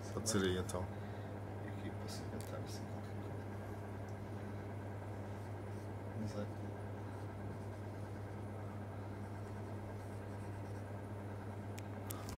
Pode ser aí então. E aqui posso inventar assim qualquer coisa. Exato.